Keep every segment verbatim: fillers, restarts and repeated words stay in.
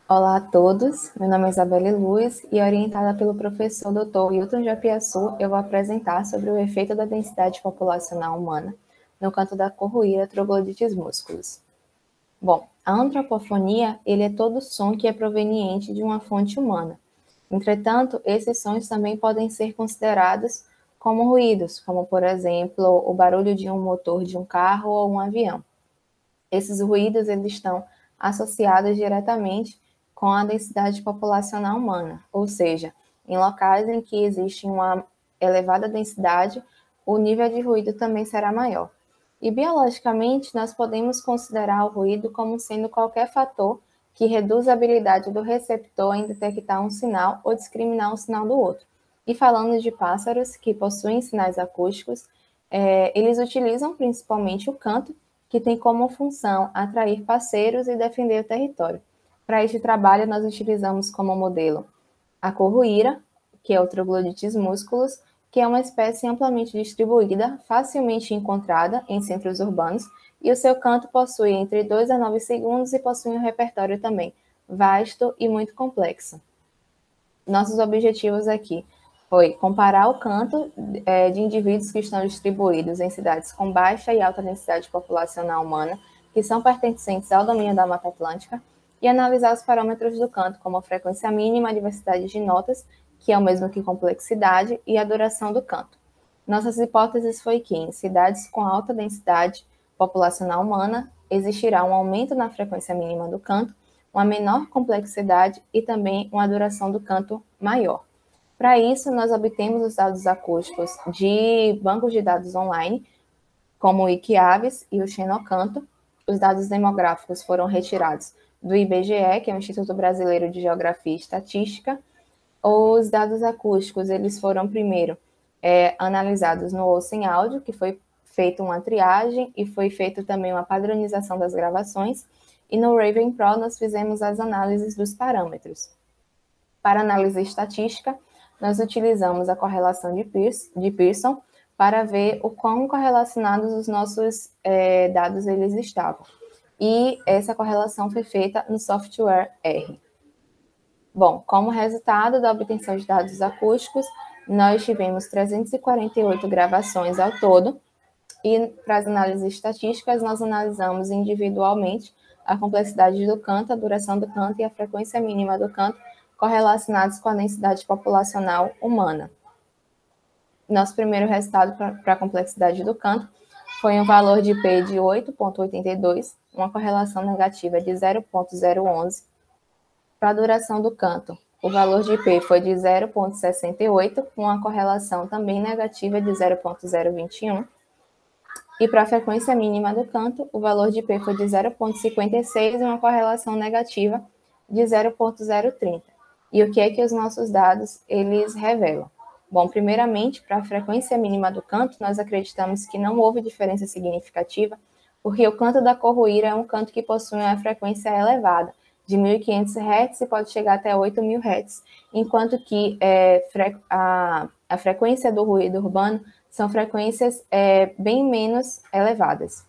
Olá a todos, meu nome é Isabelle Luz e, orientada pelo professor doutor Hilton Japiaçu, eu vou apresentar sobre o efeito da densidade populacional humana no canto da corroíra troglodites músculos. Bom, a antropofonia ele é todo som que é proveniente de uma fonte humana. Entretanto, esses sons também podem ser considerados como ruídos, como, por exemplo, o barulho de um motor de um carro ou um avião. Esses ruídos eles estão associados diretamente com a densidade populacional humana, ou seja, em locais em que existe uma elevada densidade, o nível de ruído também será maior. E biologicamente, nós podemos considerar o ruído como sendo qualquer fator que reduz a habilidade do receptor em detectar um sinal ou discriminar um sinal do outro. E falando de pássaros que possuem sinais acústicos, é, eles utilizam principalmente o canto, que tem como função atrair parceiros e defender o território. Para este trabalho, nós utilizamos como modelo a corroíra, que é o Troglodites musculus, que é uma espécie amplamente distribuída, facilmente encontrada em centros urbanos, e o seu canto possui entre dois a nove segundos e possui um repertório também vasto e muito complexo. Nossos objetivos aqui foi comparar o canto é, de indivíduos que estão distribuídos em cidades com baixa e alta densidade populacional humana, que são pertencentes ao domínio da Mata Atlântica, e analisar os parâmetros do canto, como a frequência mínima, a diversidade de notas, que é o mesmo que complexidade, e a duração do canto. Nossas hipóteses foi que em cidades com alta densidade populacional humana, existirá um aumento na frequência mínima do canto, uma menor complexidade e também uma duração do canto maior. Para isso, nós obtemos os dados acústicos de bancos de dados online, como o Wikiaves e o Xenocanto. Os dados demográficos foram retirados do I B G E, que é o Instituto Brasileiro de Geografia e Estatística. Os dados acústicos, eles foram primeiro é, analisados no Ocean Audio, que foi feita uma triagem e foi feita também uma padronização das gravações, e no Raven Pro nós fizemos as análises dos parâmetros. Para análise estatística, nós utilizamos a correlação de Pearson, de Pearson para ver o quão correlacionados os nossos é, dados eles estavam. E essa correlação foi feita no software R. Bom, como resultado da obtenção de dados acústicos, nós tivemos trezentas e quarenta e oito gravações ao todo, e para as análises estatísticas, nós analisamos individualmente a complexidade do canto, a duração do canto e a frequência mínima do canto, correlacionados com a densidade populacional humana. Nosso primeiro resultado para a complexidade do canto foi um valor de P de oito vírgula oitenta e dois, uma correlação negativa de zero vírgula zero onze. Para a duração do canto, o valor de P foi de zero vírgula sessenta e oito, com uma correlação também negativa de zero vírgula zero vinte e um. E para a frequência mínima do canto, o valor de P foi de zero vírgula cinquenta e seis e uma correlação negativa de zero vírgula zero trinta. E o que é que os nossos dados eles revelam? Bom, primeiramente, para a frequência mínima do canto, nós acreditamos que não houve diferença significativa, porque o canto da corroíra é um canto que possui uma frequência elevada, de mil e quinhentos hertz e pode chegar até oito mil hertz, enquanto que é, a, a frequência do ruído urbano são frequências é, bem menos elevadas.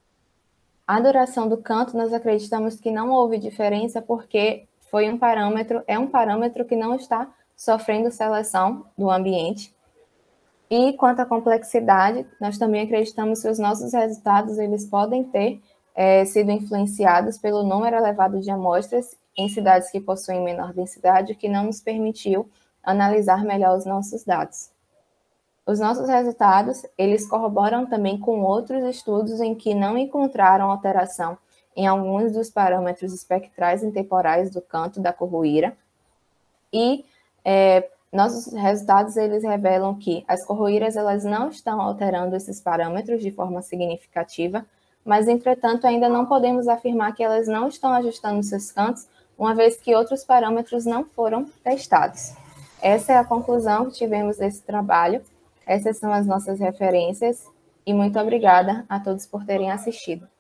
A duração do canto, nós acreditamos que não houve diferença porque foi um parâmetro, é um parâmetro que não está sofrendo seleção do ambiente. E quanto à complexidade, nós também acreditamos que os nossos resultados eles podem ter é, sido influenciados pelo número elevado de amostras em cidades que possuem menor densidade, o que não nos permitiu analisar melhor os nossos dados. Os nossos resultados, eles corroboram também com outros estudos em que não encontraram alteração em alguns dos parâmetros espectrais intemporais do canto da corroíra. E é, nossos resultados, eles revelam que as corroíras, elas não estão alterando esses parâmetros de forma significativa, mas, entretanto, ainda não podemos afirmar que elas não estão ajustando seus cantos, uma vez que outros parâmetros não foram testados. Essa é a conclusão que tivemos desse trabalho. Essas são as nossas referências e muito obrigada a todos por terem assistido.